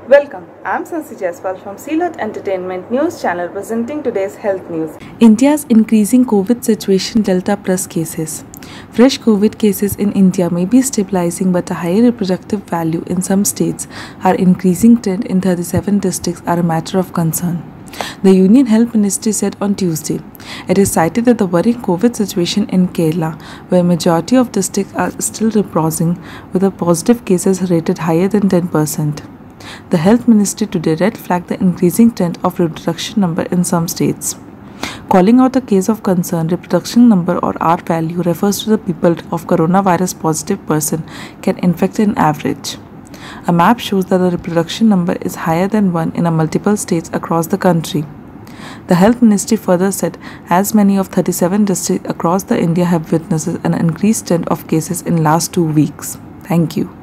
Welcome, I'm Sansi Jaiswal from CLOT Entertainment News Channel presenting today's health news. India's increasing COVID situation Delta plus cases. Fresh COVID cases in India may be stabilizing, but a higher reproductive value in some states are increasing trend in 37 districts are a matter of concern. The Union Health Ministry said on Tuesday. It is cited that the worrying COVID situation in Kerala, where majority of districts are still reposing with the positive cases rated higher than 10%. The Health Ministry today red flagged the increasing trend of reproduction number in some states. Calling out a case of concern, reproduction number or R value refers to the people of coronavirus positive person can infect an average. A map shows that the reproduction number is higher than 1 in multiple states across the country. The Health Ministry further said as many of 37 districts across the India have witnessed an increased trend of cases in last 2 weeks. Thank you.